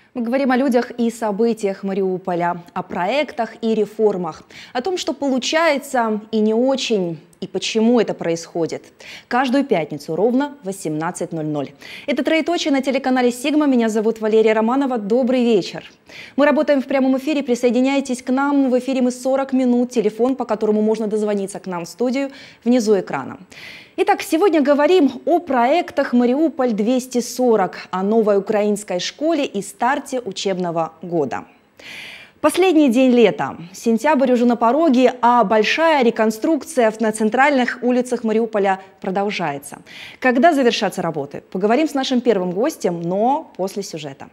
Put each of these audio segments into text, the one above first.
Мы говорим о людях и событиях Мариуполя, о проектах и реформах, о том, что получается и не очень, и почему это происходит. Каждую пятницу ровно в 18:00. Это «Троеточие» на телеканале «Сигма». Меня зовут Валерия Романова. Добрый вечер. Мы работаем в прямом эфире. Присоединяйтесь к нам. В эфире мы 40 минут. Телефон, по которому можно дозвониться к нам в студию, внизу экрана. Итак, сегодня говорим о проектах «Мариуполь-240», о новой украинской школе и старте учебного года. Последний день лета. Сентябрь уже на пороге, а большая реконструкция на центральных улицах Мариуполя продолжается. Когда завершатся работы? Поговорим с нашим первым гостем, но после сюжета.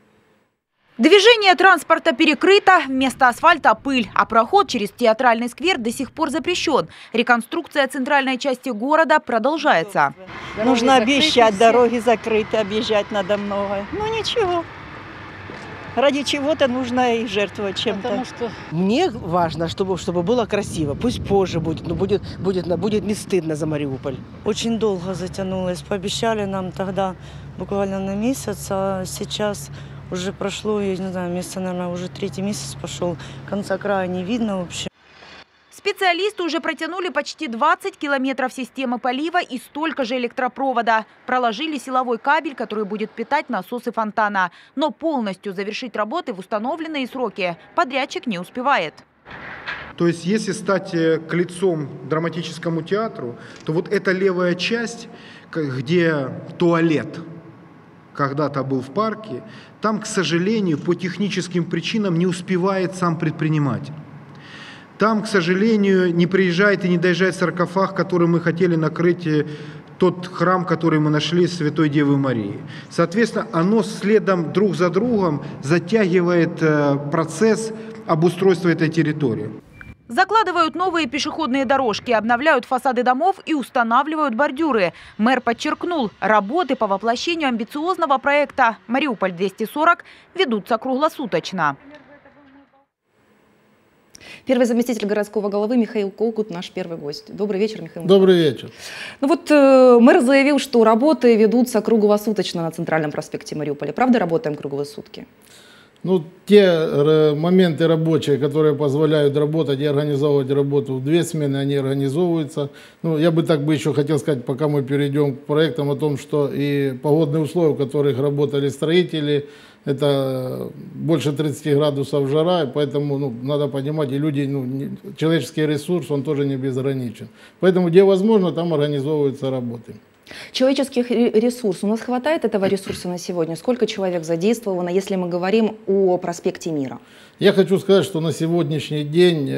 Движение транспорта перекрыто, вместо асфальта пыль, а проход через театральный сквер до сих пор запрещен. Реконструкция центральной части города продолжается. Нужно объезжать, дороги закрыты, объезжать надо много. Ну ничего. Ради чего-то нужно и жертвовать чем-то. Мне важно, чтобы было красиво. Пусть позже будет, но будет не стыдно за Мариуполь. Очень долго затянулось. Пообещали нам тогда буквально на месяц, а сейчас уже прошло, я не знаю, месяца, наверное, уже третий месяц пошел. Конца края не видно вообще. Специалисты уже протянули почти 20 километров системы полива и столько же электропровода. Проложили силовой кабель, который будет питать насосы фонтана. Но полностью завершить работы в установленные сроки подрядчик не успевает. То есть, если стать лицом драматическому театру, то вот эта левая часть, где туалет когда-то был в парке, там, к сожалению, по техническим причинам не успевает сам предприниматель. Там, к сожалению, не приезжает и не доезжает саркофаг, который мы хотели накрыть, тот храм, который мы нашли Святой Девы Марии. Соответственно, оно следом друг за другом затягивает процесс обустройства этой территории. Закладывают новые пешеходные дорожки, обновляют фасады домов и устанавливают бордюры. Мэр подчеркнул, работы по воплощению амбициозного проекта «Мариуполь-240» ведутся круглосуточно. Первый заместитель городского головы Михаил Когут, наш первый гость. Добрый вечер, Михаил. Добрый вечер. Ну вот мэр заявил, что работы ведутся круглосуточно на центральном проспекте Мариуполя. Правда, работаем круглые сутки? Ну, те моменты рабочие, которые позволяют работать и организовывать работу в 2 смены, они организовываются. Ну, я бы еще хотел сказать, пока мы перейдем к проектам, о том, что и погодные условия, в которых работали строители, это больше 30 градусов жара, и поэтому надо понимать, и люди, человеческий ресурс, он тоже не безграничен. Поэтому где возможно, там организовываются работы. Человеческих ресурсов. У нас хватает этого ресурса на сегодня? Сколько человек задействовано, если мы говорим о проспекте Мира? Я хочу сказать, что на сегодняшний день,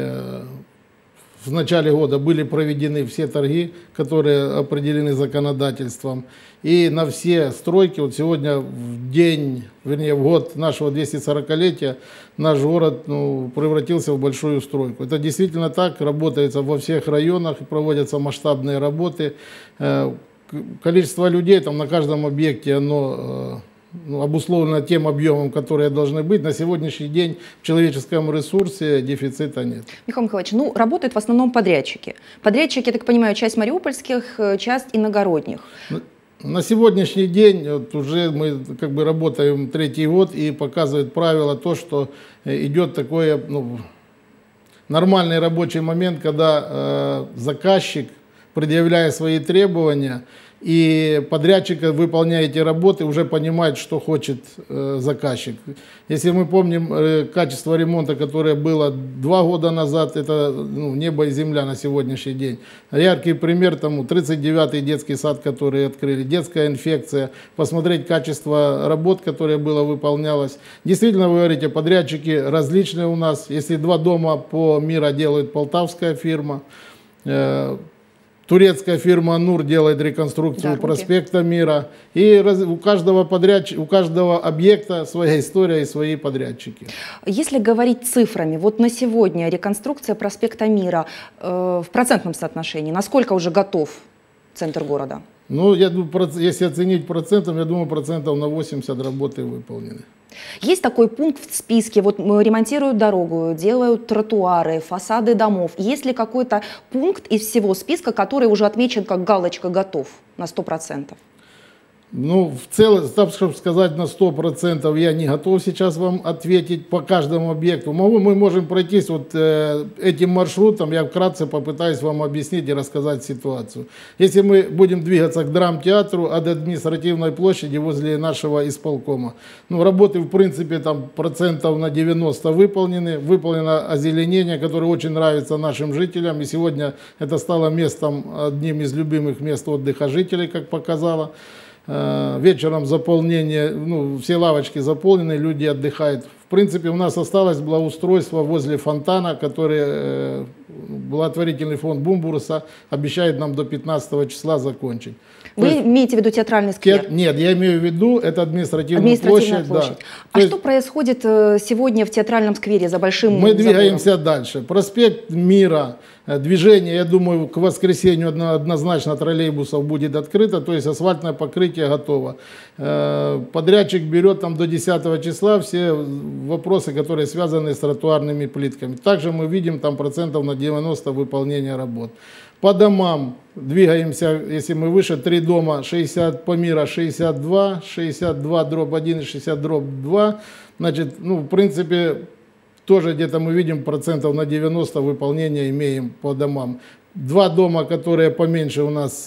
в начале года, были проведены все торги, которые определены законодательством. И на все стройки, вот сегодня в день, вернее в год нашего 240-летия, наш город превратился в большую стройку. Это действительно так, работается во всех районах, проводятся масштабные работы. Количество людей там на каждом объекте, оно обусловлено тем объемом, которые должны быть. На сегодняшний день в человеческом ресурсе дефицита нет. Михаил Михайлович, работают в основном подрядчики. Подрядчики, я так понимаю, часть мариупольских, часть иногородних. На сегодняшний день уже мы работаем 3-й год, и показывает правило то, что идет такой нормальный рабочий момент, когда заказчик, предъявляя свои требования, и подрядчик, выполняя эти работы, уже понимает, что хочет заказчик. Если мы помним качество ремонта, которое было 2 года назад, это небо и земля на сегодняшний день. Яркий пример тому 39-й детский сад, который открыли, детская инфекция, посмотреть качество работ, которое было выполнялось. Действительно, вы говорите, подрядчики различные у нас. Если 2 дома по Мира делает полтавская фирма, турецкая фирма «Нур» делает реконструкцию проспекта Мира. И у каждого объекта своя история и свои подрядчики. Если говорить цифрами, вот на сегодня реконструкция проспекта Мира в процентном соотношении, насколько уже готов центр города? Ну, я думаю, если оценить процентом, я думаю, процентов на 80 работы выполнены. Есть такой пункт в списке, вот ремонтируют дорогу, делают тротуары, фасады домов. Есть ли какой-то пункт из всего списка, который уже отмечен как галочка «готов» на 100%? Ну, в целом, так, чтобы сказать на 100%, я не готов сейчас вам ответить по каждому объекту. Мы можем пройтись вот этим маршрутом, я вкратце попытаюсь вам объяснить и рассказать ситуацию. Если мы будем двигаться к драмтеатру от административной площади возле нашего исполкома, ну, работы, в принципе, там процентов на 90 выполнены. Выполнено озеленение, которое очень нравится нашим жителям. И сегодня это стало местом, одним из любимых мест отдыха жителей, как показало. Вечером заполнение, ну, все лавочки заполнены, люди отдыхают. В принципе, у нас осталось благоустройство возле фонтана, который благотворительный фонд Бумбурса обещает нам до 15 числа закончить. Вы имеете в виду театральный сквер? Нет, я имею в виду, это административная площадь. Да. А что происходит сегодня в театральном сквере за большим Мы забором? двигаемся дальше. Проспект Мира, движение, я думаю, к воскресенью однозначно троллейбусов будет открыто, то есть асфальтное покрытие готово. Подрядчик берет там до 10 числа все вопросы, которые связаны с тротуарными плитками. Также мы видим там процентов на 90 выполнения работ. По домам двигаемся, если мы выше, 3 дома, 60 по Мира 62, 62/1 и 60/2. Значит, ну, в принципе, тоже где-то мы видим процентов на 90 выполнения имеем по домам. 2 дома, которые поменьше у нас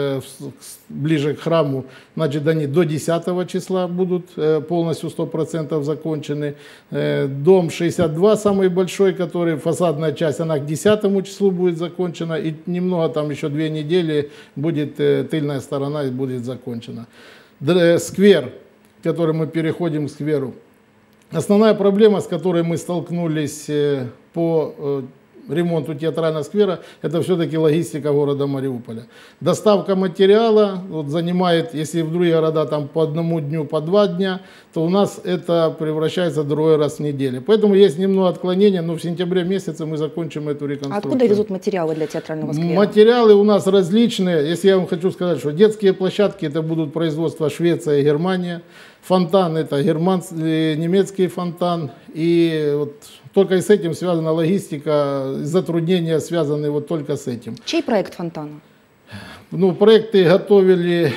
ближе к храму, значит, они до 10 числа будут полностью 100% закончены. Дом 62, самый большой, который фасадная часть, она к 10 числу будет закончена. И немного, там еще 2 недели, будет тыльная сторона и будет закончена. Сквер, который мы переходим к скверу. Основная проблема, с которой мы столкнулись по ремонту театрального сквера, это все-таки логистика города Мариуполя. Доставка материала вот, занимает, если в другие города там по 1 дню, по 2 дня, то у нас это превращается в другой раз в неделю. Поэтому есть немного отклонения, но в сентябре месяце мы закончим эту реконструкцию. Откуда везут материалы для театрального сквера? Материалы у нас различные. Если я вам хочу сказать, что детские площадки это будут производства Швеция и Германия. Фонтан это немецкий фонтан. И вот только и с этим связана логистика, затруднения связаны вот только с этим. Чей проект фонтана? Ну, проекты готовили,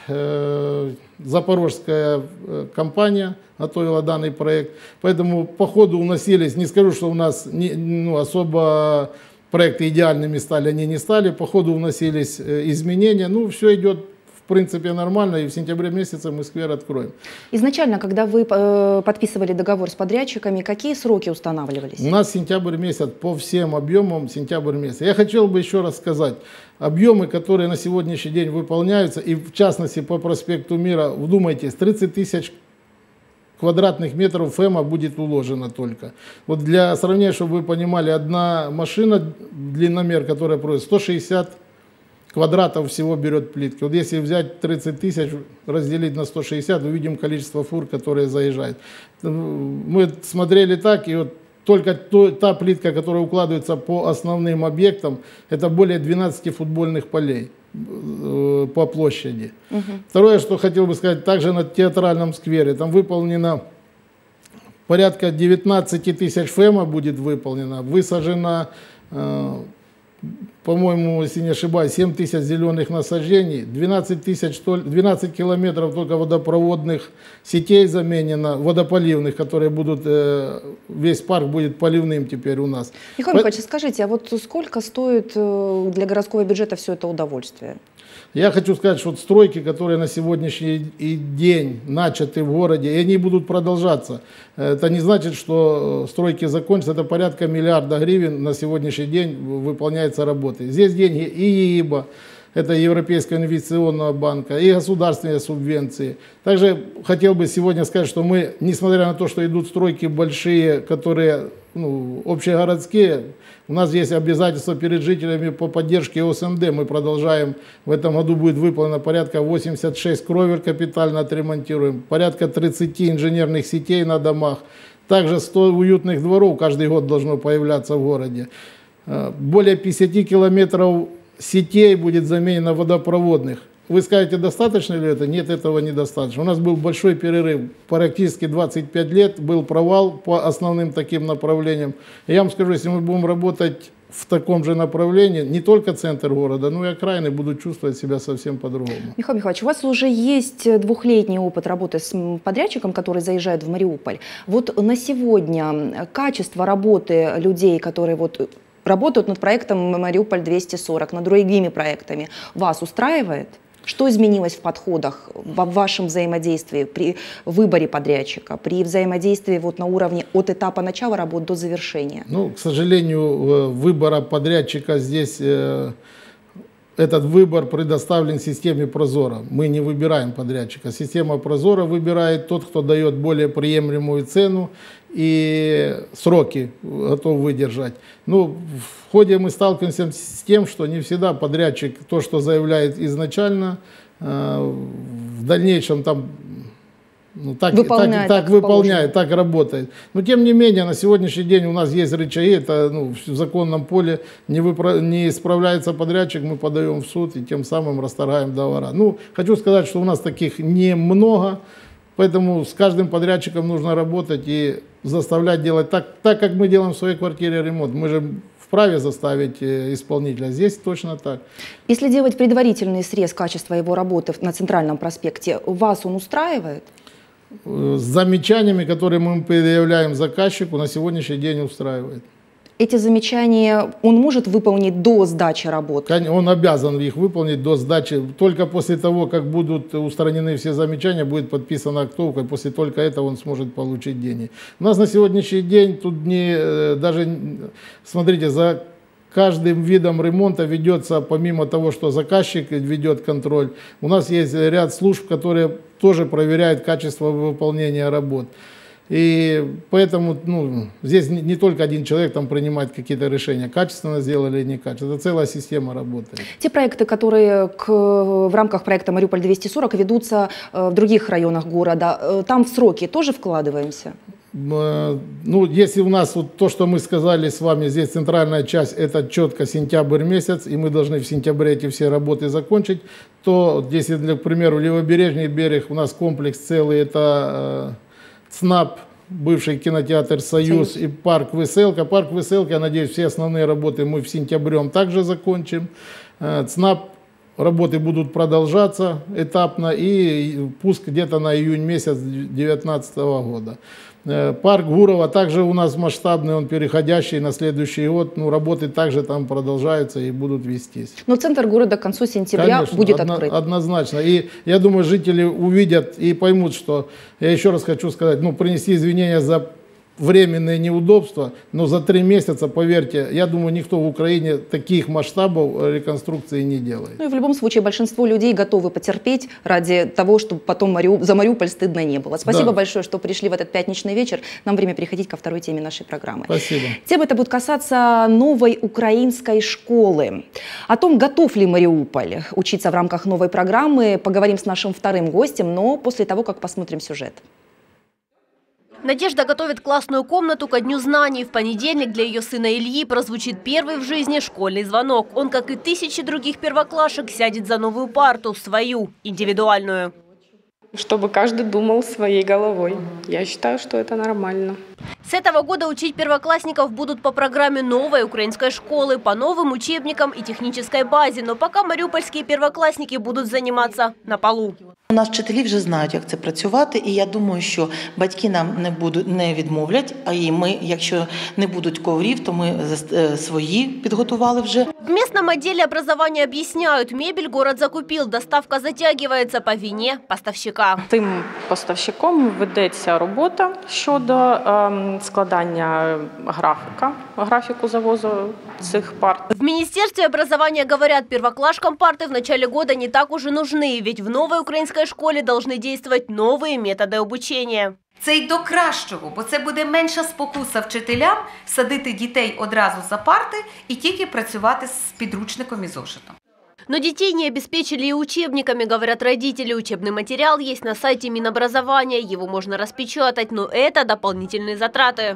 запорожская компания готовила данный проект. Поэтому по ходу уносились, не скажу, что у нас особо проекты идеальными стали, они не стали. По ходу уносились изменения. Ну, все идет в принципе нормально, и в сентябре месяце мы сквер откроем. Изначально, когда вы подписывали договор с подрядчиками, какие сроки устанавливались? У нас сентябрь месяц по всем объемам, сентябрь месяц. Я хотел бы еще раз сказать, объемы, которые на сегодняшний день выполняются, и в частности по проспекту Мира, вдумайтесь, 30 тысяч квадратных метров ФЭМа будет уложено только. Вот для сравнения, чтобы вы понимали, одна машина, длинномер, которая просит 160 квадратов всего берет плитки. Вот если взять 30 тысяч, разделить на 160, увидим количество фур, которые заезжают. Мы смотрели так, и вот только та плитка, которая укладывается по основным объектам, это более 12 футбольных полей по площади. Второе, что хотел бы сказать, также на театральном сквере, там выполнено порядка 19 тысяч ФЭМа будет выполнено, высажено, по-моему, если не ошибаюсь, 7 тысяч зеленых насаждений, 12 километров только водопроводных сетей заменено, водополивных, которые будут, весь парк будет поливным теперь у нас. Михаил Михайлович, скажите, а вот сколько стоит для городского бюджета все это удовольствие? Я хочу сказать, что стройки, которые на сегодняшний день начаты в городе, и они будут продолжаться. Это не значит, что стройки закончатся. Это порядка миллиарда гривен на сегодняшний день выполняется работы. Здесь деньги и ЕИБа, это Европейского инвестиционного банка, и государственные субвенции. Также хотел бы сегодня сказать, что мы, несмотря на то, что идут стройки большие, которые общегородские, у нас есть обязательства перед жителями по поддержке ОСМД. Мы продолжаем, в этом году будет выполнено порядка 86 кровель капитально отремонтируем, порядка 30 инженерных сетей на домах, также 100 уютных дворов каждый год должно появляться в городе. Более 50 километров сетей будет заменено водопроводных. Вы скажете, достаточно ли это? Нет, этого недостаточно. У нас был большой перерыв, практически 25 лет, был провал по основным таким направлениям. Я вам скажу, если мы будем работать в таком же направлении не только центр города, но и окраины будут чувствовать себя совсем по-другому. Михаил Михайлович, у вас уже есть двухлетний опыт работы с подрядчиком, который заезжает в Мариуполь. Вот на сегодня качество работы людей, которые вот работают над проектом «Мариуполь-240», над другими проектами, вас устраивает? Что изменилось в подходах, в вашем взаимодействии при выборе подрядчика, при взаимодействии вот на уровне от этапа начала работ до завершения? Ну, к сожалению, выбора подрядчика здесь, этот выбор предоставлен системе Прозоро. Мы не выбираем подрядчика. Система Прозоро выбирает тот, кто дает более приемлемую цену и сроки готов выдержать. Ну, в ходе мы сталкиваемся с тем, что не всегда подрядчик то, что заявляет изначально, в дальнейшем там так выполняет, так работает. Но тем не менее, на сегодняшний день у нас есть рычаги, это в законном поле не справляется подрядчик, мы подаем в суд и тем самым расторгаем договора. Ну, хочу сказать, что у нас таких немного. Поэтому с каждым подрядчиком нужно работать и заставлять делать так, как мы делаем в своей квартире ремонт. Мы же вправе заставить исполнителя. Здесь точно так. Если делать предварительный срез качества его работы на Центральном проспекте, вас он устраивает? С замечаниями, которые мы предъявляем заказчику, на сегодняшний день устраивает. Эти замечания он может выполнить до сдачи работ? Он обязан их выполнить до сдачи. Только после того, как будут устранены все замечания, будет подписана актовка, и после только этого он сможет получить деньги. У нас на сегодняшний день тут смотрите, за каждым видом ремонта ведется, помимо того, что заказчик ведет контроль, у нас есть ряд служб, которые тоже проверяют качество выполнения работ. И поэтому здесь не только один человек там принимает какие-то решения, качественно сделали или некачественно. Это целая система работает. Те проекты, которые в рамках проекта «Мариуполь-240» ведутся в других районах города, там в сроки тоже вкладываемся? Ну, если у нас вот то, что мы сказали с вами, здесь центральная часть, это четко сентябрь месяц, и мы должны в сентябре эти все работы закончить, то если, к примеру, левобережный берег, у нас комплекс целый, это ЦНАП, бывший кинотеатр «Союз» и парк «Веселка». Парк «Веселка», я надеюсь, все основные работы мы в сентябре также закончим. ЦНАП работы будут продолжаться этапно, и пуск где-то на июнь месяц 2019 года. Парк Гурова также у нас масштабный, он переходящий на следующий год. Ну, работы также там продолжаются и будут вестись. Но центр города к концу сентября, конечно, будет открыт. Однозначно. И я думаю, жители увидят и поймут, что, я еще раз хочу сказать, принести извинения за временные неудобства, но за 3 месяца, поверьте, я думаю, никто в Украине таких масштабов реконструкции не делает. Ну и в любом случае большинство людей готовы потерпеть ради того, чтобы потом за Мариуполь стыдно не было. Спасибо большое, что пришли в этот пятничный вечер. Нам время переходить ко второй теме нашей программы. Спасибо. Тема эта будет касаться новой украинской школы. О том, готов ли Мариуполь учиться в рамках новой программы, поговорим с нашим вторым гостем, но после того, как посмотрим сюжет. Надежда готовит классную комнату ко Дню знаний. В понедельник для ее сына Ильи прозвучит первый в жизни школьный звонок. Он, как и тысячи других первоклашек, сядет за новую парту, свою, индивидуальную. Чтобы каждый думал своей головой. Я считаю, что это нормально. С этого года учить первоклассников будут по программе новой украинской школы, по новым учебникам и технической базе. Но пока мариупольские первоклассники будут заниматься на полу. У нас вчителі вже знають, як це працювати, і я думаю, що батьки нам не відмовлять, а і ми, якщо не будуть коврів, то ми свої підготували вже. В местном отделе образования объясняют, мебель город закупил, доставка затягивается по вине поставщика. Тим поставщиком ведеться робота щодо складання графіку завозу цих парт. В Министерстве образования говорят, первоклашкам парты в начале года не так уж и нужны, ведь в новой украинской школе должны действовать новые методы обучения. Це й до кращого, бо це буде менша спокуса вчителям садити дітей одразу за парти і тільки працювати з підручником і зошитом. Но детей не обеспечили и учебниками, говорят родители. Учебный материал есть на сайте Минобразования, его можно распечатать, но это дополнительные затраты.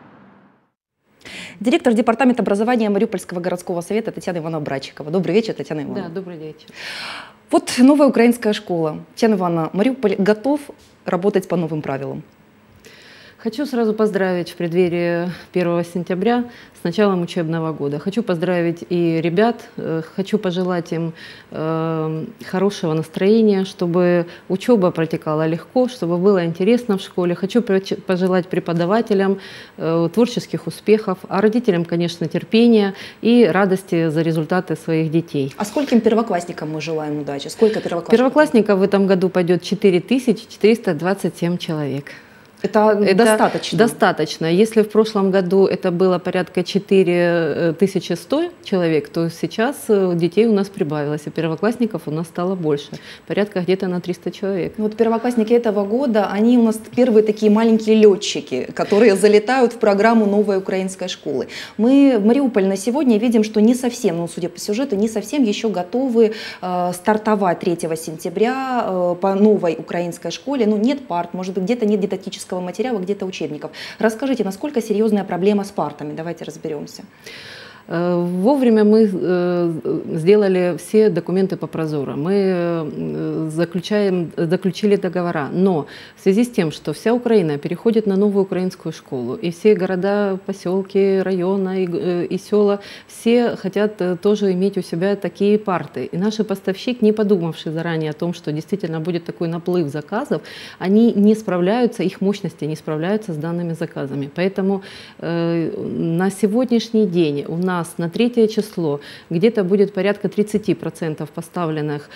Директор департамента образования Мариупольского городского совета Татьяна Ивановна Братчикова. Добрый вечер, Татьяна Ивановна. Да, добрый вечер. Вот новая украинская школа. Татьяна Ивановна, Мариуполь готов работать по новым правилам? Хочу сразу поздравить в преддверии 1 сентября с началом учебного года. Хочу поздравить и ребят, хочу пожелать им хорошего настроения, чтобы учеба протекала легко, чтобы было интересно в школе. Хочу пожелать преподавателям творческих успехов, а родителям, конечно, терпения и радости за результаты своих детей. А скольким первоклассникам мы желаем удачи? Сколько первоклассников? Первоклассников в этом году пойдет 4427 человек. Это достаточно? Достаточно. Если в прошлом году это было порядка 4100 человек, то сейчас детей у нас прибавилось, и первоклассников у нас стало больше, порядка где-то на 300 человек. Ну, вот первоклассники этого года, они у нас первые такие маленькие летчики, которые залетают в программу новой украинской школы. Мы в Мариуполе на сегодня видим, что не совсем, ну, судя по сюжету, не совсем еще готовы стартовать 3 сентября по новой украинской школе. Ну, нет парт, может быть, где-то нет дидактического материала, где-то учебников. Расскажите, насколько серьезная проблема с партами? Давайте разберемся. Вовремя мы сделали все документы по Прозоро. Мы заключили договора. Но в связи с тем, что вся Украина переходит на новую украинскую школу, и все города, поселки, районы и села, все хотят тоже иметь у себя такие парты. И наши поставщики, не подумавшие заранее о том, что действительно будет такой наплыв заказов, они не справляются, их мощности не справляются с данными заказами. Поэтому на сегодняшний день у нас на 3 число где-то будет порядка 30% поставленных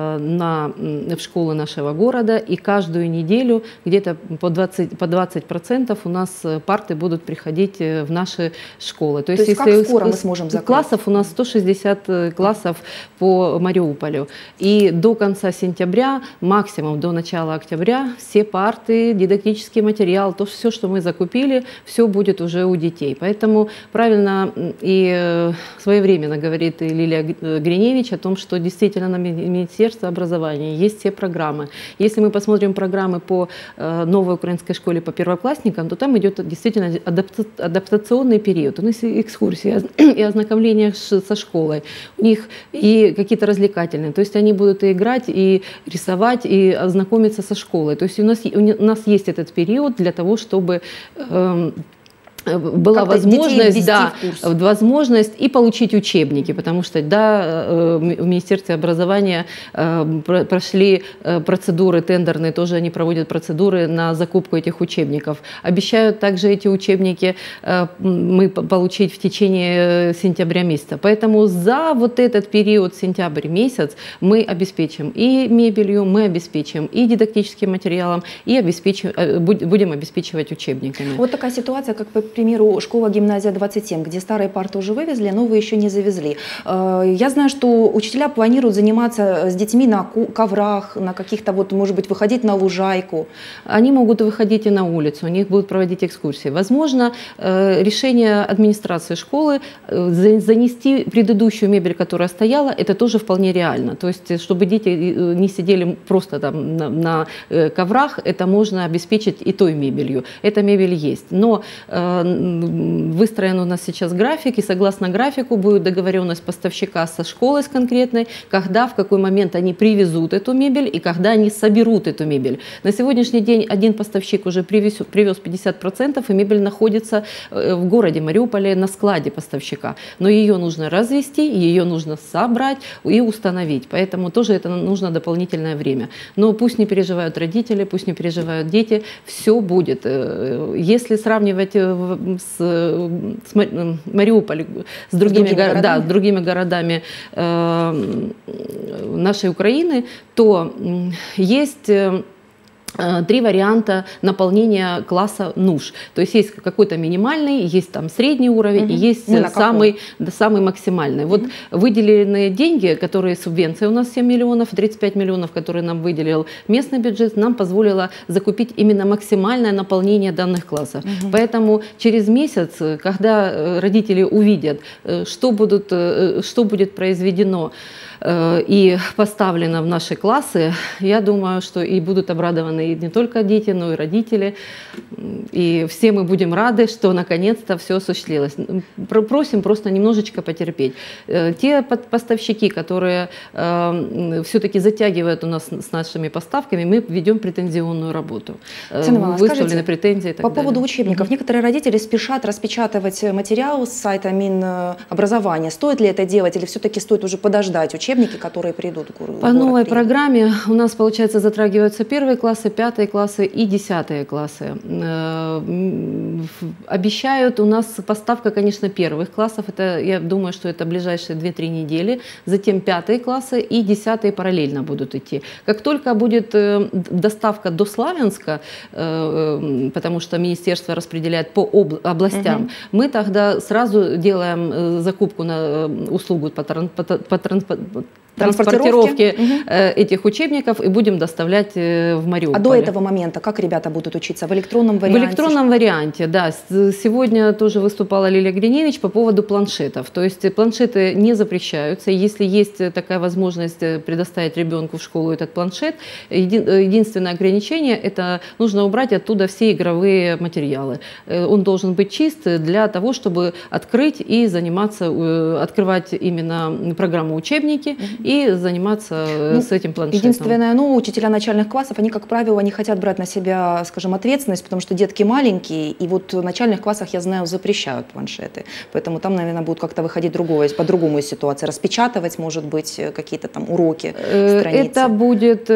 в школы нашего города, и каждую неделю где-то по 20% у нас парты будут приходить в наши школы. То есть как скоро мы сможем закрыть? Классов у нас 160 классов по Мариуполю. И до конца сентября, максимум до начала октября, все парты, дидактический материал, то все, что мы закупили, все будет уже у детей. Поэтому правильно и своевременно говорит и Лилия Гриневич о том, что действительно на Министерстве образования есть все программы. Если мы посмотрим программы по новой украинской школе по первоклассникам, то там идет действительно адаптационный период. У них экскурсии и ознакомление со школой, у них и какие-то развлекательные. То есть они будут и играть, и рисовать, и ознакомиться со школой. То есть у нас есть этот период для того, чтобы была возможность и получить учебники, потому что в Министерстве образования прошли процедуры тендерные, тоже они проводят процедуры на закупку этих учебников. Обещают также эти учебники мы получить в течение сентября месяца. Поэтому за вот этот период, сентябрь месяц, мы обеспечим и мебелью, мы обеспечим и дидактическим материалом, и будем обеспечивать учебниками. Вот такая ситуация, как по примеру, школа-гимназия 27, где старые парты уже вывезли, новые еще не завезли. Я знаю, что учителя планируют заниматься с детьми на коврах, на каких-то, вот, может быть, выходить на лужайку. Они могут выходить и на улицу, у них будут проводить экскурсии. Возможно, решение администрации школы занести предыдущую мебель, которая стояла, это тоже вполне реально. То есть, чтобы дети не сидели просто там на коврах, это можно обеспечить и той мебелью. Эта мебель есть. Но выстроен у нас сейчас график, и согласно графику будет договоренность поставщика со школой с конкретной, когда, в какой момент они привезут эту мебель и когда они соберут эту мебель. На сегодняшний день один поставщик уже привез 50%, и мебель находится в городе Мариуполе на складе поставщика. Но ее нужно развести, ее нужно собрать и установить. Поэтому тоже это нужно дополнительное время. Но пусть не переживают родители, пусть не переживают дети, все будет. Если сравнивать с Мариуполем, с другими городами нашей Украины, то есть 3 варианта наполнения класса нужд. То есть есть какой-то минимальный, есть там средний уровень, и есть самый максимальный. Вот выделенные деньги, которые субвенция у нас 7 миллионов, 35 миллионов, которые нам выделил местный бюджет, нам позволило закупить именно максимальное наполнение данных классов. Поэтому через месяц, когда родители увидят, что будет произведено и поставлено в наши классы, я думаю, что и будут обрадованы и не только дети, но и родители. И все мы будем рады, что наконец-то все осуществилось. Просим просто немножечко потерпеть. Те поставщики, которые все-таки затягивают у нас с нашими поставками, мы ведем претензионную работу. Выставлены претензии и так по поводу учебников. Некоторые родители спешат распечатывать материал с сайта Минобразования. Стоит ли это делать или все-таки стоит уже подождать учебники, которые придут в город? По новой программе у нас, получается, затрагиваются 1 классы, 5 классы и 10 классы. Обещают у нас поставка, конечно, 1 классов. Это, я думаю, что это ближайшие 2-3 недели. Затем 5 классы и 10 параллельно будут идти. Как только будет доставка до Славянска, потому что министерство распределяет по областям, мы тогда сразу делаем закупку на услугу по транспортировке этих учебников и будем доставлять в Мариуполь. А до этого момента как ребята будут учиться? В электронном варианте? В электронном варианте, да. Сегодня тоже выступала Лилия Гриневич по поводу планшетов. То есть планшеты не запрещаются. Если есть такая возможность предоставить ребенку в школу этот планшет, единственное ограничение – это нужно убрать оттуда все игровые материалы. Он должен быть чист для того, чтобы открыть и заниматься, открывать именно программу учебники и заниматься с этим планшетом. Единственное, учителя начальных классов, они, как правило, не хотят брать на себя, скажем, ответственность, потому что детки маленькие, и вот в начальных классах, я знаю, запрещают планшеты. Поэтому там, наверное, будут как-то выходить по-другому из ситуации. Распечатывать, может быть, какие-то там уроки, страницы. Это будет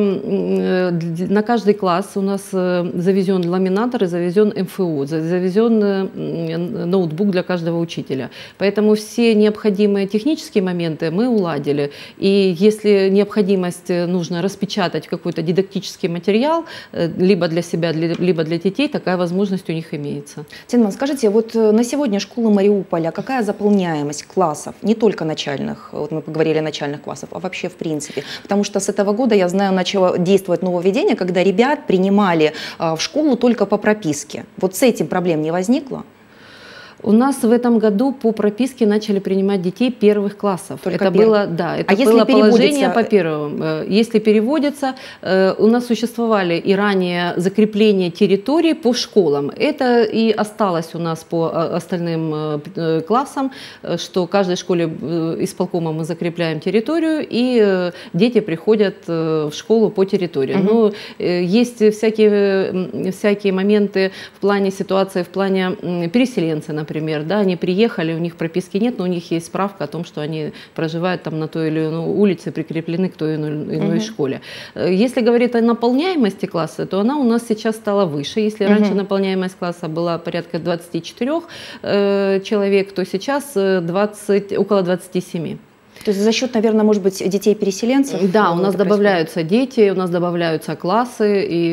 на каждый класс у нас завезен ламинатор и завезен МФУ, завезен ноутбук для каждого учителя. Поэтому все необходимые технические моменты мы уладили. И если необходимость нужно распечатать какой-то дидактический материал, либо для себя, либо для детей, такая возможность у них имеется. Тина, скажите, вот на сегодня школа Мариуполя, какая заполняемость классов, не только начальных, вот мы поговорили о начальных классах, а вообще в принципе? Потому что с этого года, я знаю, начало действовать нововведение, когда ребят принимали в школу только по прописке. Вот с этим проблем не возникло? У нас в этом году по прописке начали принимать детей 1 классов. Только это было, да, это было положение по первым. Если переводится, у нас существовали и ранее закрепление территорий по школам. Это и осталось у нас по остальным классам, что в каждой школе исполкома мы закрепляем территорию, и дети приходят в школу по территории. Но есть всякие моменты в плане ситуации, в плане переселенцев, например, да, они приехали, у них прописки нет, но у них есть справка о том, что они проживают там на той или иной улице, прикреплены к той или иной школе. Если говорить о наполняемости класса, то она у нас сейчас стала выше. Если раньше наполняемость класса была порядка 24 человек, то сейчас около 27. То есть за счет, наверное, может быть, детей-переселенцев? Да, у нас добавляются дети, у нас добавляются классы, и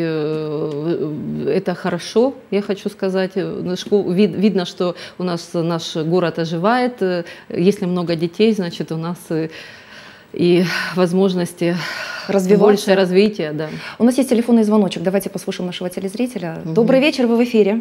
это хорошо, я хочу сказать. Видно, что у нас наш город оживает. Если много детей, значит, у нас и возможности больше развития. Да. У нас есть телефонный звоночек, давайте послушаем нашего телезрителя. Добрый вечер, вы в эфире.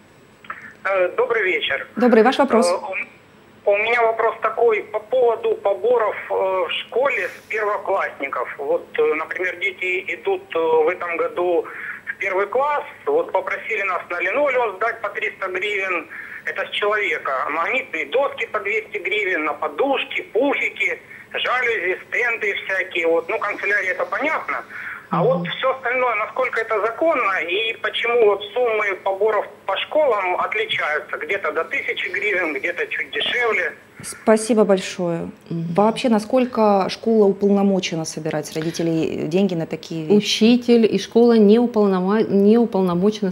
Добрый вечер. Добрый, ваш вопрос. У меня вопрос такой по поводу поборов в школе с первоклассников. Вот, например, дети идут в этом году в 1 класс, вот попросили нас на линолеум сдать по 300 гривен, это с человека. Магнитные доски по 200 гривен, на подушки, пуфики, жалюзи, стенды всякие. Вот, канцелярия это понятно. А вот все остальное, насколько это законно и почему вот суммы поборов по школам отличаются? Где-то до 1000 гривен, где-то чуть дешевле. Спасибо большое. Вообще, насколько школа уполномочена собирать с родителей деньги на такие вещи? Учитель и школа не уполномочены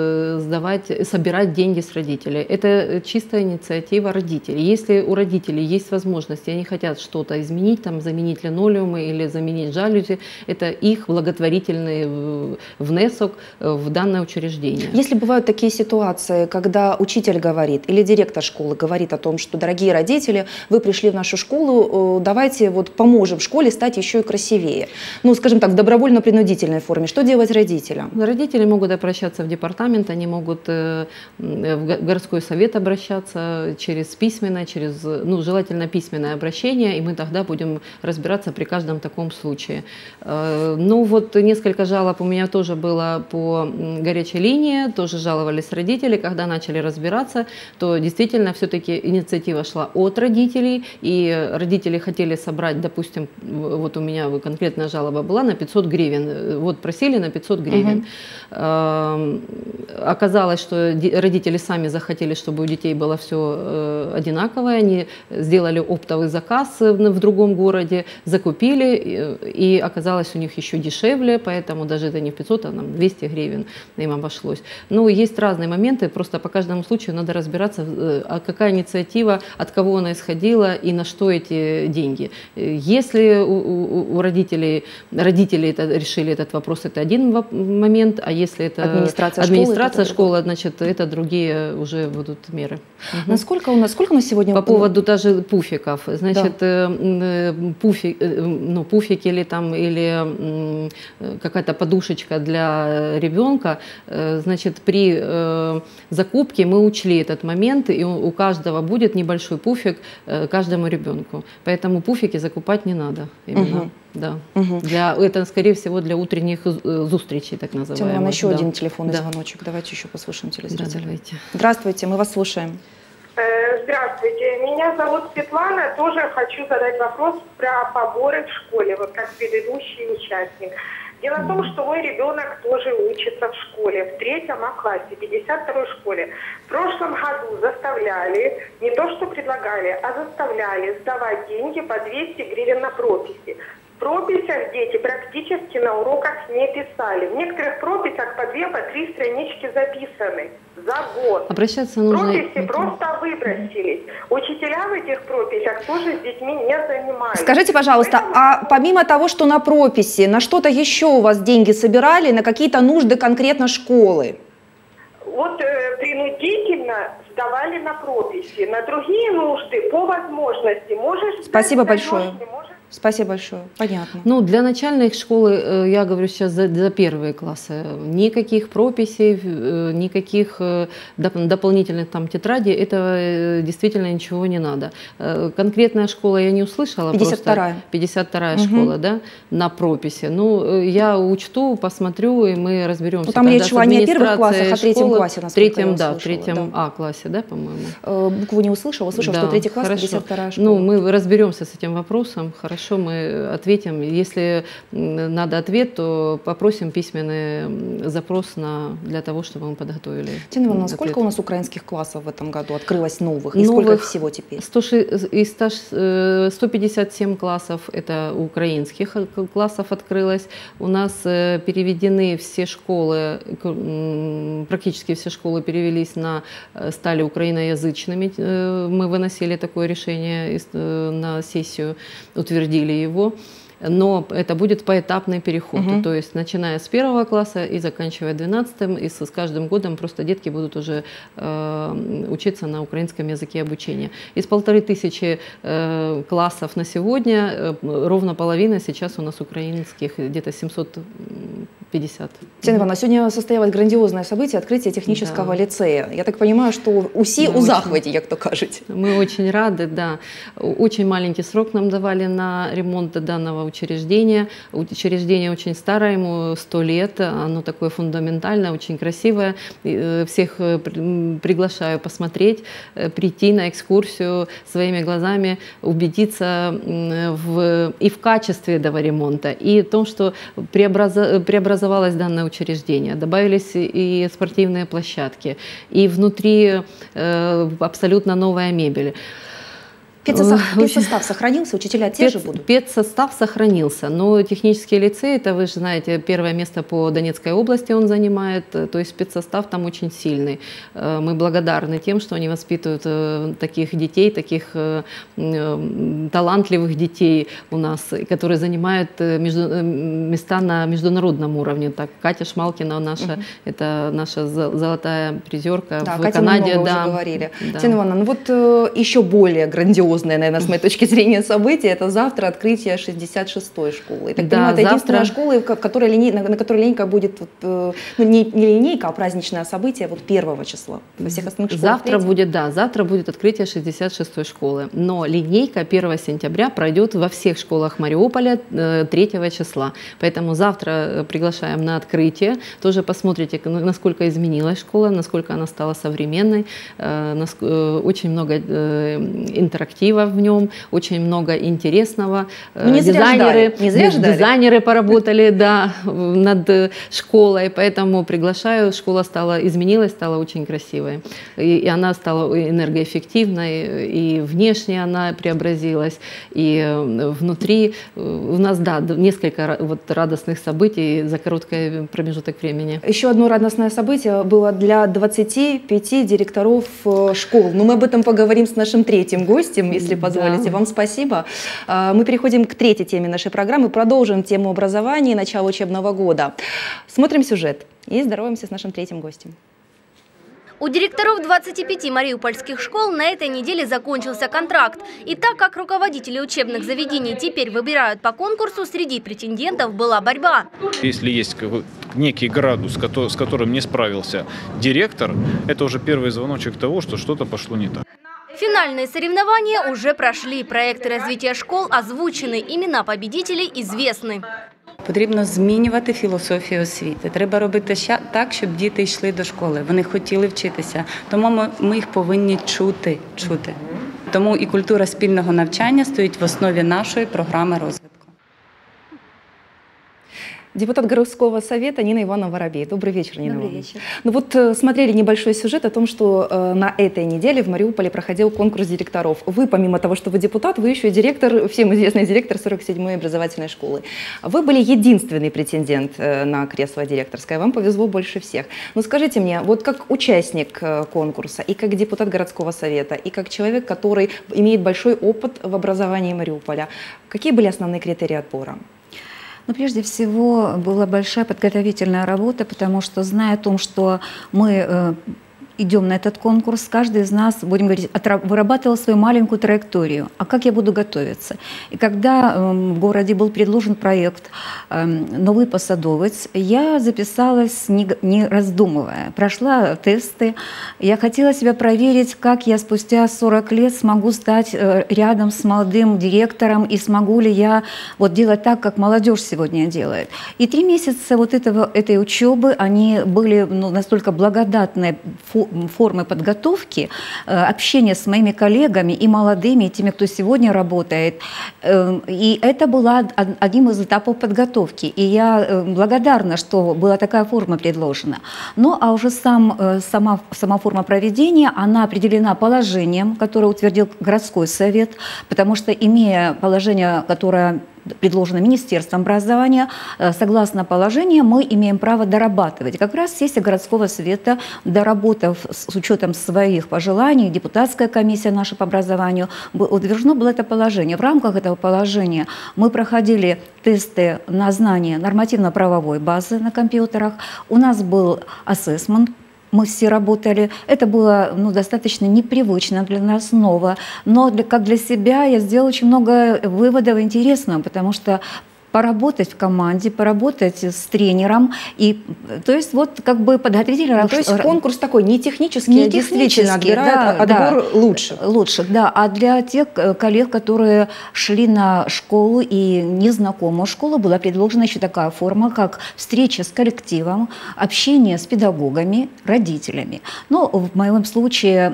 собирать деньги с родителей. Это чистая инициатива родителей. Если у родителей есть возможность, и они хотят что-то изменить, там, заменить линолеумы или заменить жалюзи, это их благотворительный внесок в данное учреждение. Если бывают такие ситуации, когда учитель говорит или директор школы говорит о том, что, дорогие родители, родители, вы пришли в нашу школу, давайте вот поможем школе стать еще и красивее. Ну, скажем так, в добровольно-принудительной форме. Что делать родителям? Родители могут обращаться в департамент, они могут в городской совет обращаться через письменное, ну, желательно письменное обращение, и мы тогда будем разбираться при каждом таком случае. Ну, вот несколько жалоб у меня тоже было по горячей линии, тоже жаловались родители, когда начали разбираться, то действительно все-таки инициатива шла от родителей, и родители хотели собрать, допустим, вот у меня конкретная жалоба была на 500 гривен, вот просили на 500 гривен. Оказалось, что родители сами захотели, чтобы у детей было все одинаковое, они сделали оптовый заказ в другом городе, закупили, и оказалось у них еще дешевле, поэтому даже это не 500, а нам 200 гривен им обошлось. Ну, есть разные моменты, просто по каждому случаю надо разбираться, а какая инициатива, от кого она исходила и на что эти деньги. Если у родителей это, решили этот вопрос, это один момент, а если это администрация школы, значит, это другие уже будут меры. Сколько у нас сегодня? По поводу даже пуфиков, значит, пуфик или какая-то подушечка для ребенка, значит, при закупке мы учли этот момент, и у каждого будет небольшой пуфик каждому ребенку. Поэтому пуфики закупать не надо именно. Да. Это, скорее всего, для утренних зустричей, так называемых. Тема, еще один телефонный звоночек. Давайте еще послушаем телезрителя. Да, давайте. Здравствуйте, мы вас слушаем. Здравствуйте, меня зовут Светлана. Тоже хочу задать вопрос про поборы в школе, вот как предыдущий участник. Дело в том, что мой ребенок тоже учится в школе, в 3 классе, 52-й школе. В прошлом году заставляли, не то что предлагали, а заставляли сдавать деньги по 200 гривен на прописи. В прописях дети практически на уроках не писали. В некоторых прописях по 2, по 3 странички записаны за год. Обращаться нужно... Прописи просто выбросились. Учителя в этих прописях тоже с детьми не занимаются. Скажите, пожалуйста, а помимо того, что на прописи, на что-то еще у вас деньги собирали, на какие-то нужды конкретно школы? Вот принудительно сдавали на прописи, на другие нужды по возможности. Спасибо большое. Спасибо большое. Понятно. Ну, для начальных школ, я говорю сейчас за первые классы, никаких прописей, никаких дополнительных там тетрадей, это действительно ничего не надо. Конкретная школа я не услышала. 52-я. 52-я школа, да, на прописи. Ну, я учту, посмотрю, и мы разберемся. Ну, там речь шла не о первых классах, а о 3 классе, насколько я услышала. В 3 А-классе, да, по-моему. Букву не услышала, да, что 3 класс, 52-я школа. Ну, мы разберемся с этим вопросом, хорошо, мы ответим. Если надо ответ, то попросим письменный запрос для того, чтобы мы подготовили. Тина Ивановна, сколько у нас украинских классов в этом году открылось новых? И сколько их всего теперь? 157 классов, это украинских классов открылось. У нас переведены все школы, практически все школы перевелись стали украиноязычными. Мы выносили такое решение на сессию, утвердили его, но это будет поэтапный переход, то есть начиная с 1 класса и заканчивая 12-м, и с каждым годом просто детки будут уже учиться на украинском языке обучения. Из 1500 классов на сегодня ровно половина сейчас у нас украинских, где-то 750. Тина Ивановна, сегодня состоялось грандиозное событие, открытие технического лицея. Я так понимаю, что усі у захваті, як то кажуть. Мы очень рады, да. Очень маленький срок нам давали на ремонт данного учреждения. Учреждение очень старое, ему 100 лет, оно такое фундаментальное, очень красивое. Всех приглашаю посмотреть, прийти на экскурсию своими глазами, убедиться и в качестве этого ремонта, и в том, что преобразовалось данное учреждение. Добавились и спортивные площадки, и внутри абсолютно новая мебель. Педсостав сохранился, учителя те же будут? Педсостав сохранился, но технический лицей, это вы же знаете, первое место по Донецкой области он занимает, то есть педсостав там очень сильный. Мы благодарны тем, что они воспитывают таких детей, таких талантливых детей у нас, которые занимают места на международном уровне. Так, Катя Шмалкина наша, это наша золотая призерка в Катя, Канаде. Мы уже говорили. Да. Тина Ивановна, ну вот еще более грандиозно грандиозное, наверное, с моей точки зрения, событие. Это завтра открытие 66-й школы. И, так понимаю, это единственная школа, на которой линейка будет, ну, не линейка, а праздничное событие 1 числа. Во всех остальных школах завтра будет открытие 66-й школы. Но линейка 1 сентября пройдет во всех школах Мариуполя 3 числа. Поэтому завтра приглашаем на открытие. Тоже посмотрите, насколько изменилась школа, насколько она стала современной. Очень много интерактива в нем, очень много интересного. Дизайнеры поработали над школой, поэтому приглашаю. Школа изменилась, стала очень красивой. И она стала энергоэффективной, и внешне она преобразилась, и внутри у нас, несколько радостных событий за короткий промежуток времени. Еще одно радостное событие было для 25 директоров школ. Но мы об этом поговорим с нашим третьим гостем, если позволите. Вам спасибо. Мы переходим к третьей теме нашей программы, продолжим тему образования и начала учебного года. Смотрим сюжет и здороваемся с нашим третьим гостем. У директоров 25 мариупольских школ на этой неделе закончился контракт. И так как руководители учебных заведений теперь выбирают по конкурсу, среди претендентов была борьба. Если есть некий градус, с которым не справился директор, это уже первый звоночек того, что что-то пошло не так. Финальные соревнования уже прошли. Проекты развития школ озвучены, имена победителей известны. Потрібно змінювати філософію освіти. Треба робити так, щоб діти йшли до школи. Вони хотіли вчитися. Тому ми їх повинні чути. Тому і культура спільного навчання стоїть в основі нашої програми розвитку. Депутат городского совета Нина Ивановна Воробей. Добрый вечер, Нина Ивановна. Добрый вечер. Ну вот смотрели небольшой сюжет о том, что на этой неделе в Мариуполе проходил конкурс директоров. Вы, помимо того, что вы депутат, вы еще и директор, всем известный директор 47-й образовательной школы. Вы были единственный претендент на кресло директорское. Вам повезло больше всех. Но скажите мне, вот как участник конкурса, и как депутат городского совета, и как человек, который имеет большой опыт в образовании Мариуполя, какие были основные критерии отбора? Но прежде всего была большая подготовительная работа, потому что, зная о том, что мы идем на этот конкурс, каждый из нас, будем говорить, вырабатывал свою маленькую траекторию. А как я буду готовиться? И когда в городе был предложен проект «Новый посадовец», я записалась, не раздумывая. Прошла тесты. Я хотела себя проверить, как я спустя 40 лет смогу стать рядом с молодым директором, и смогу ли я делать так, как молодежь сегодня делает. И 3 месяца этой учебы, они были настолько благодатной формы подготовки, общения с моими коллегами и молодыми, и теми, кто сегодня работает. И это было одним из этапов подготовки. И я благодарна, что была такая форма предложена. Ну, а уже сама форма проведения, она определена положением, которое утвердил городской совет, потому что, имея положение, которое предложено Министерством образования, согласно положению мы имеем право дорабатывать. Как раз сессия городского совета, доработав с учетом своих пожеланий, депутатская комиссия наша по образованию, утверждено было это положение. В рамках этого положения мы проходили тесты на знание нормативно-правовой базы на компьютерах. У нас был ассессмент. Мы все работали. Это было достаточно непривычно для нас, ново. Но как для себя я сделала очень много выводов интересного, потому что поработать в команде, поработать с тренером. И, то есть подготовительный... то есть конкурс такой не технический, а действительно отбирает отбор лучших. А для тех коллег, которые шли на школу и незнакомую школу, была предложена еще такая форма, как встреча с коллективом, общение с педагогами, родителями. Но в моем случае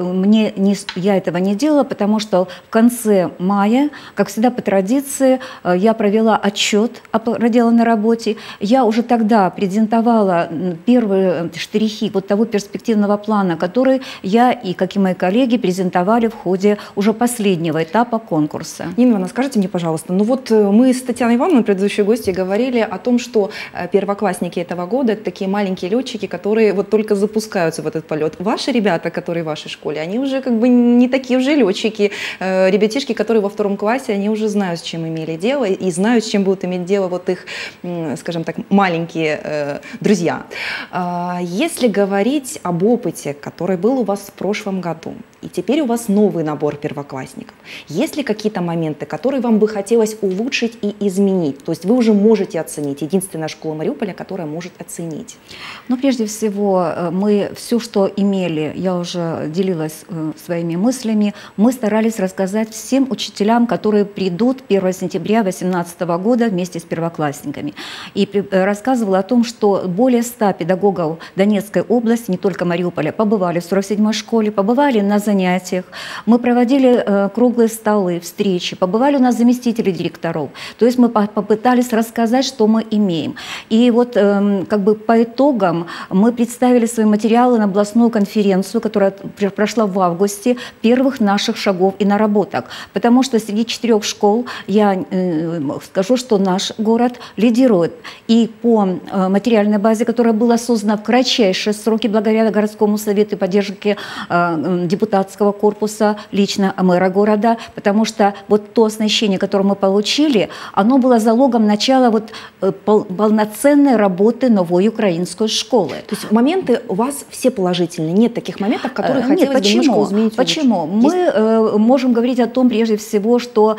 я этого не делала, потому что в конце мая, как всегда по традиции, я провела отчет о проделанной работе. Я уже тогда презентовала первые штрихи того перспективного плана, который я и, как и мои коллеги, презентовали в ходе уже последнего этапа конкурса. Нина Ивановна, скажите мне, пожалуйста, мы с Татьяной Ивановной, предыдущей гостьей, говорили о том, что первоклассники этого года — это такие маленькие летчики, которые только запускаются в этот полет. Ваши ребята, которые в вашей школе, они уже не такие уже летчики. Ребятишки, которые во 2 классе, они уже знают, с чем имели дело, и знают, с чем будут иметь дело их, скажем так, маленькие друзья. Если говорить об опыте, который был у вас в прошлом году, и теперь у вас новый набор первоклассников. Есть ли какие-то моменты, которые вам бы хотелось улучшить и изменить? То есть вы уже можете оценить, единственная школа Мариуполя, которая может оценить. Ну, прежде всего, мы все, что имели, я уже делилась своими мыслями, мы старались рассказать всем учителям, которые придут 1 сентября 2018 года вместе с первоклассниками. И рассказывала о том, что более 100 педагогов Донецкой области, не только Мариуполя, побывали в 47-й школе, побывали на занятиях, мы проводили круглые столы, встречи, побывали у нас заместители директоров. То есть мы попытались рассказать, что мы имеем. И вот как бы по итогам мы представили свои материалы на областную конференцию, которая прошла в августе, первых наших шагов и наработок. Потому что среди 4 школ я скажу, что наш город лидирует. И по материальной базе, которая была создана в кратчайшие сроки благодаря городскому совету и поддержке депутатского корпуса, лично мэра города, потому что вот то оснащение, которое мы получили, оно было залогом начала вот полноценной работы новой украинской школы. То есть моменты у вас все положительные, нет таких моментов, которые хотелось бы немножко изменить? Почему? Мы можем говорить о том, прежде всего, что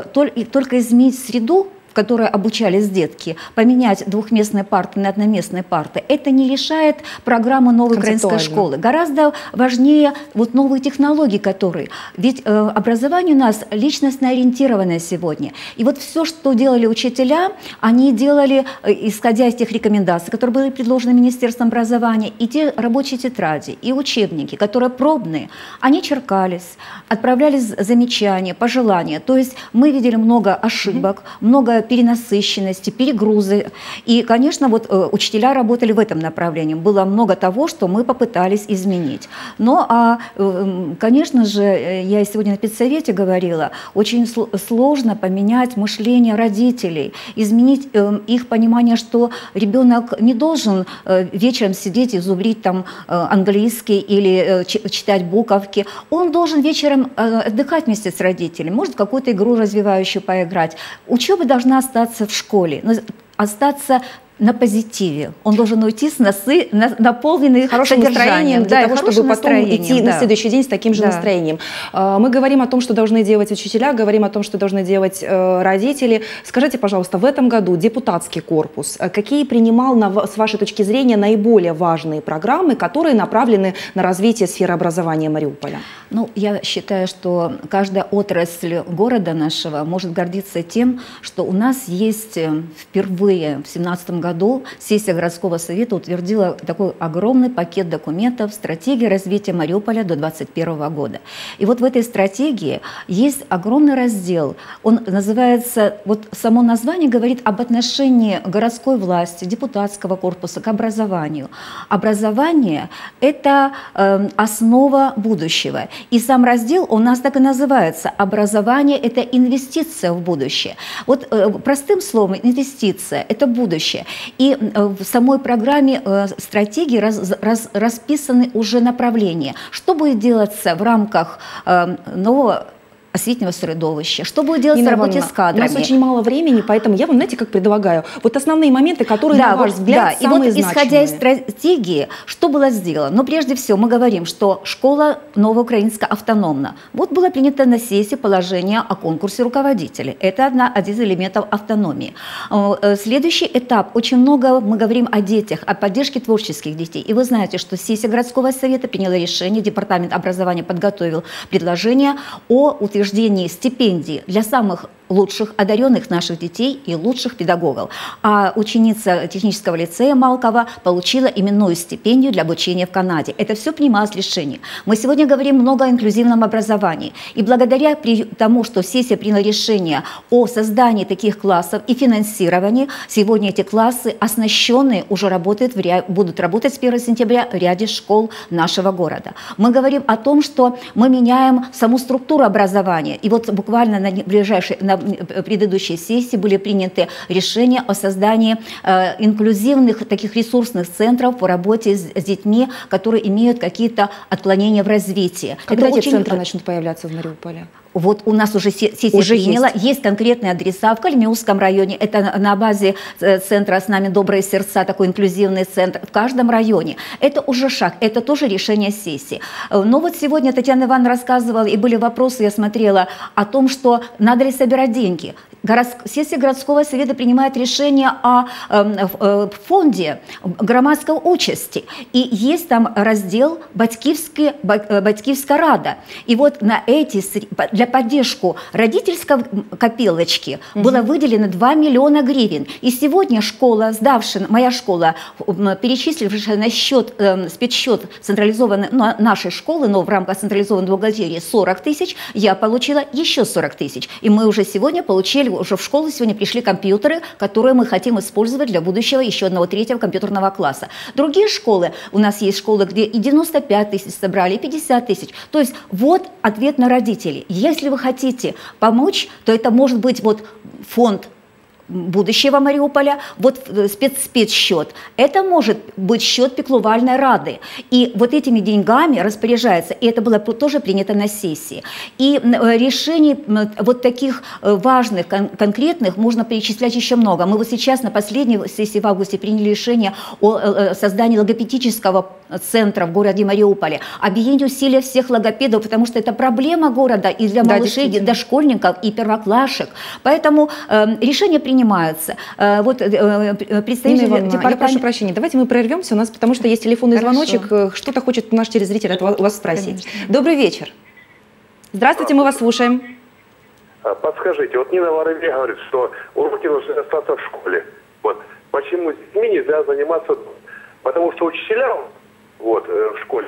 только изменить среду, в которой обучались детки, поменять двухместные парты на одноместные парты, это не решает программу новой украинской школы. Гораздо важнее вот новые технологии, которые... Ведь образование у нас личностно ориентированное сегодня. И вот все, что делали учителя, они делали, исходя из тех рекомендаций, которые были предложены Министерством образования, и те рабочие тетради, и учебники, которые пробные, они черкались, отправлялись замечания, пожелания. То есть мы видели много ошибок, много перенасыщенности, перегрузы. И, конечно, вот учителя работали в этом направлении. Было много того, что мы попытались изменить. Но, конечно же, я сегодня на педсовете говорила, очень сложно поменять мышление родителей, изменить их понимание, что ребенок не должен вечером сидеть и зубрить там английский или читать буковки. Он должен вечером отдыхать вместе с родителями, может, какую-то игру развивающую поиграть. Учеба должна остаться в школе, но остаться на позитиве. Он должен уйти наполненный хорошим настроением, для того, чтобы потом идти на следующий день с таким же настроением. Мы говорим о том, что должны делать учителя, говорим о том, что должны делать родители. Скажите, пожалуйста, в этом году депутатский корпус, какие принимал, с вашей точки зрения, наиболее важные программы, которые направлены на развитие сферы образования Мариуполя? Ну, я считаю, что каждая отрасль города нашего может гордиться тем, что у нас есть впервые в 2017 году сессия городского совета утвердила такой огромный пакет документов «Стратегия развития Мариуполя до 2021 года». И вот в этой стратегии есть огромный раздел. Он называется, вот само название говорит об отношении городской власти, депутатского корпуса к образованию. Образование – это основа будущего. И сам раздел у нас так и называется. Образование – это инвестиция в будущее. Вот простым словом, инвестиция – это будущее. И в самой программе стратегии расписаны уже направления. Что будет делаться в рамках нового осветнего средовища, что будет делать в работе с кадрами. У нас очень мало времени, поэтому я вам, знаете, как предлагаю, вот основные моменты, которые, на ваш взгляд, самые значимые. И вот исходя из стратегии, что было сделано? Но прежде всего мы говорим, что школа новоукраинская автономна. Вот было принято на сессии положение о конкурсе руководителей. Это один из элементов автономии. Следующий этап. Очень много мы говорим о детях, о поддержке творческих детей. И вы знаете, что сессия городского совета приняла решение, департамент образования подготовил предложение о утверждении стипендий для самых лучших одаренных наших детей и лучших педагогов. А ученица технического лицея Малкова получила именную стипендию для обучения в Канаде. Это все принималось решение. Мы сегодня говорим много о инклюзивном образовании. И благодаря тому, что сессия приняла решение о создании таких классов и финансировании, сегодня эти классы оснащенные уже будут работать с 1 сентября в ряде школ нашего города. Мы говорим о том, что мы меняем саму структуру образования. И вот буквально на предыдущей сессии были приняты решения о создании инклюзивных таких ресурсных центров по работе с детьми, которые имеют какие-то отклонения в развитии. Когда эти центры начнут появляться в Мариуполе? Вот у нас уже сессия приняла, есть конкретные адреса в Кальмиусском районе, это на базе центра «С нами добрые сердца», такой инклюзивный центр, в каждом районе. Это уже шаг, это тоже решение сессии. Но вот сегодня Татьяна Ивановна рассказывала, и были вопросы, я смотрела, о том, что надо ли собирать деньги. Сессия городского совета принимает решение о фонде громадской участи. И есть там раздел «Батьківська рада». И вот на для поддержку родительской копилочки было выделено 2 миллиона гривен. И сегодня школа, моя школа, перечислившая на спецсчет централизованной нашей школы, но в рамках централизованной бухгалтерии 40 тысяч, я получила еще 40 тысяч. И мы уже сегодня получили, уже в школу сегодня пришли компьютеры, которые мы хотим использовать для будущего еще одного 3-го компьютерного класса. Другие школы, у нас есть школы, где и 95 тысяч собрали, и 50 тысяч. То есть вот ответ на родителей. Если вы хотите помочь, то это может быть вот фонд будущего Мариуполя, вот спецсчет. Это может быть счет пеклувальной рады. И вот этими деньгами распоряжается, и это было тоже принято на сессии. И решений вот таких важных, конкретных можно перечислять еще много. Мы вот сейчас на последней сессии в августе приняли решение о создании логопедического центра в городе Мариуполе, объединить усилия всех логопедов, потому что это проблема города и для малышей, и дошкольников, и первоклашек. Поэтому решение принимается. Вот представитель департамента... Я прошу прощения, давайте мы прервемся, у нас, потому что есть телефонный звоночек, что-то хочет наш телезритель у вас спросить. Конечно. Добрый вечер. Здравствуйте, мы вас слушаем. Подскажите, вот Нина Воробей говорит, что уроки нужны остаться в школе. Вот. Почему с детьми нельзя заниматься? Потому что учителям в школе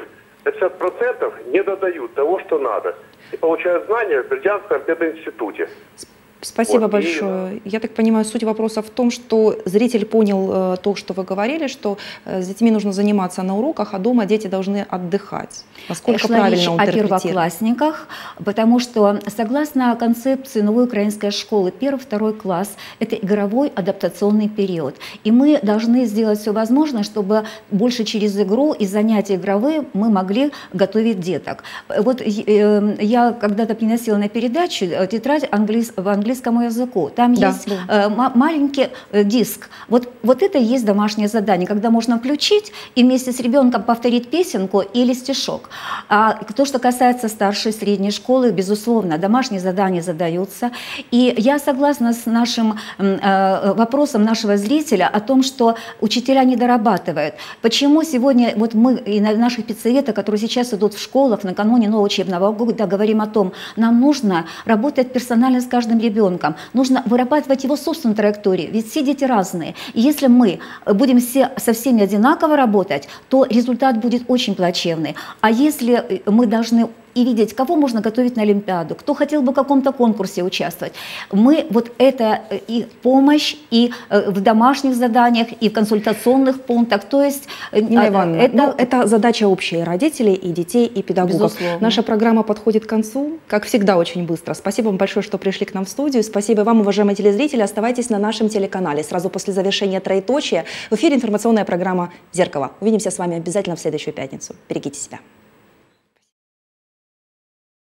50% не додают того, что надо. И получают знания в Бердянском пединституте. Спасибо большое. Я так понимаю, суть вопроса в том, что зритель понял то, что вы говорили, что с детьми нужно заниматься на уроках, а дома дети должны отдыхать. Насколько правильно он интерпретирует? О первоклассниках, потому что согласно концепции новой украинской школы, 1-2 класс – это игровой адаптационный период. И мы должны сделать все возможное, чтобы больше через игру и занятия игровые мы могли готовить деток. Вот я когда-то приносила на передачу тетрадь английскому языку. Там есть маленький диск. Вот это и есть домашнее задание, когда можно включить и вместе с ребенком повторить песенку или стишок. А то, что касается старшей, средней школы, безусловно, домашние задания задаются. И я согласна с нашим вопросом нашего зрителя о том, что учителя не дорабатывают. Почему сегодня вот мы и на наших педсоветах, которые сейчас идут в школах накануне нового учебного года, говорим о том, нам нужно работать персонально с каждым ребенком, нужно вырабатывать его собственную траекторию, ведь все дети разные. И если мы будем со всеми одинаково работать, то результат будет очень плачевный. А если мы должны и видеть, кого можно готовить на Олимпиаду, кто хотел бы в каком-то конкурсе участвовать. Мы вот это и помощь, и в домашних заданиях, и в консультационных пунктах. То есть Нина Ивановна, это задача общая родителей, и детей, и педагогов. Безусловно. Наша программа подходит к концу, как всегда, очень быстро. Спасибо вам большое, что пришли к нам в студию. Спасибо вам, уважаемые телезрители. Оставайтесь на нашем телеканале. Сразу после завершения троеточия в эфире информационная программа «Зеркало». Увидимся с вами обязательно в следующую пятницу. Берегите себя.